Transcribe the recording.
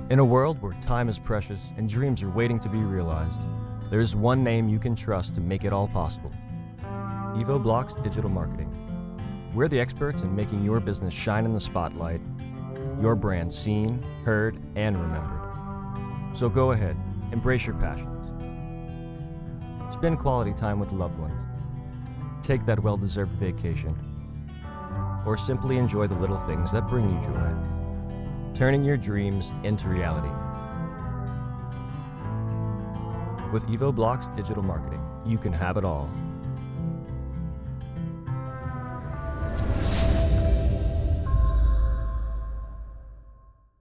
In a world where time is precious and dreams are waiting to be realized, there's one name you can trust to make it all possible. EvoBlocks Digital Marketing. We're the experts in making your business shine in the spotlight, your brand seen, heard, and remembered. So go ahead, embrace your passions. Spend quality time with loved ones. Take that well-deserved vacation. Or simply enjoy the little things that bring you joy. Turning your dreams into reality. With EvoBlocks Digital Marketing, you can have it all.